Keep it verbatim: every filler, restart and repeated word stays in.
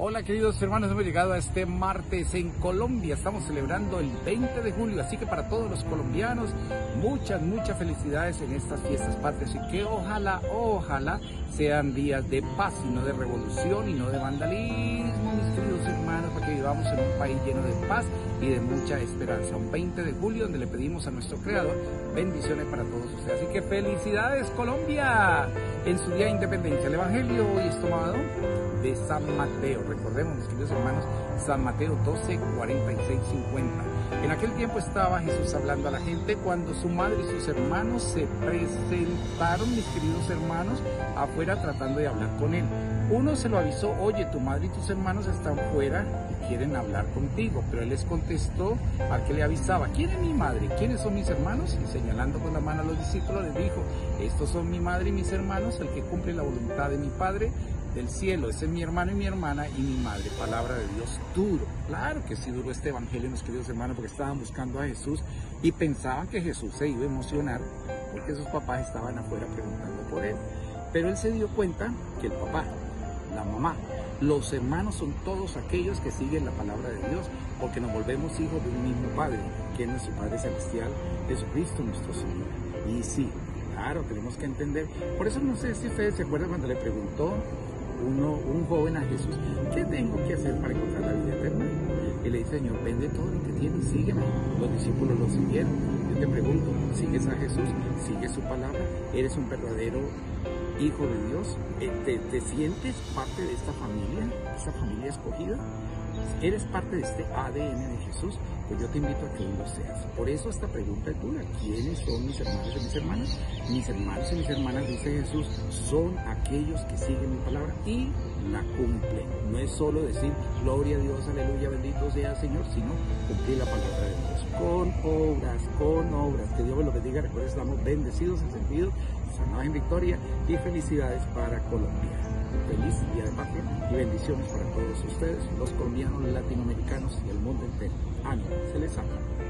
Hola queridos hermanos, hemos llegado a este martes en Colombia, estamos celebrando el veinte de julio, así que para todos los colombianos, muchas, muchas felicidades en estas fiestas patrias y que ojalá, ojalá sean días de paz y no de revolución y no de vandalismo, mis queridos hermanos, para que vivamos en un país lleno de paz y de mucha esperanza. Un veinte de julio donde le pedimos a nuestro Creador bendiciones para todos ustedes. Así que felicidades Colombia en su día de independencia. El Evangelio hoy es tomado de San Mateo. Recordemos, mis queridos hermanos, San Mateo doce, cuarenta y seis, cincuenta. En aquel tiempo estaba Jesús hablando a la gente cuando su madre y sus hermanos se presentaron, mis queridos hermanos, afuera tratando de hablar con él. Uno se lo avisó: oye, tu madre y tus hermanos están fuera y quieren hablar contigo. Pero él les contestó al que le avisaba: ¿quién es mi madre? ¿Quiénes son mis hermanos? Y señalando con la mano a los discípulos les dijo: estos son mi madre y mis hermanos, el que cumple la voluntad de mi Padre del cielo, ese es mi hermano y mi hermana y mi madre. Palabra de Dios. Duro, claro que sí duro este evangelio, mis queridos hermanos, porque estaban buscando a Jesús y pensaban que Jesús se iba a emocionar porque sus papás estaban afuera preguntando por él. Pero él se dio cuenta que el papá, la mamá, los hermanos son todos aquellos que siguen la palabra de Dios, porque nos volvemos hijos de un mismo Padre, que es nuestro Padre Celestial, Jesucristo nuestro Señor. Y sí, claro, tenemos que entender. Por eso no sé si ustedes se acuerdan cuando le preguntó uno, un joven a Jesús: ¿qué tengo que hacer para encontrar la vida eterna? Y le dice: Señor, vende todo lo que tienes, sígueme. Los discípulos lo siguieron. Yo te pregunto, ¿sigues a Jesús? ¿Sigues su palabra? ¿Eres un verdadero hijo de Dios? ¿Te, te sientes parte de esta familia, esta familia escogida? ¿Eres parte de este A D N de Jesús? Pues yo te invito a que lo seas. Por eso esta pregunta es dura: ¿quiénes son mis hermanos y mis hermanas? Mis hermanos y mis hermanas, dice Jesús, son aquellos que siguen mi palabra y la cumplen. No es solo decir gloria a Dios, aleluya, bendito sea el Señor, sino cumplir la palabra de Dios con obras, con obras. Que Dios me lo bendiga. Recuerden, estamos bendecidos en sentido, sanados en victoria, y felicidades para Colombia. Feliz Día de Patria y bendiciones para todos ustedes, los colombianos, latinoamericanos y el mundo entero. Ánimo, se les ama.